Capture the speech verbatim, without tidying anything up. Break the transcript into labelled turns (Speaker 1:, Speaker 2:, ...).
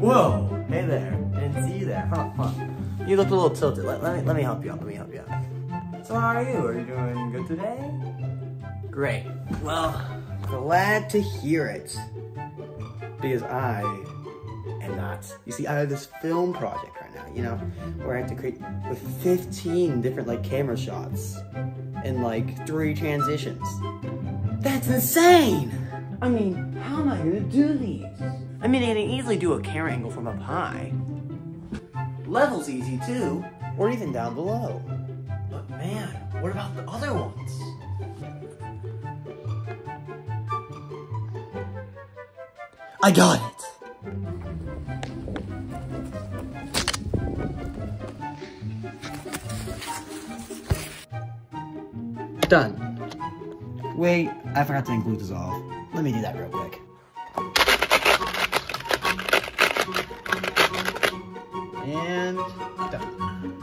Speaker 1: Whoa, hey there. Didn't see you there. Huh, huh. You look a little tilted. Let, let me let me help you out. Let me help you out. So how are you? Are you doing good today? Great. Well, glad to hear it. Because I am not. You see, I have this film project right now, you know, where I have to create with fifteen different like camera shots and like three transitions. That's insane! I mean, how am I gonna do these? I mean, I can easily do a camera angle from up high. Level's easy too, or even down below. But man, what about the other ones? I got it! Done. Wait, I forgot to include dissolve. Let me do that real quick. And done.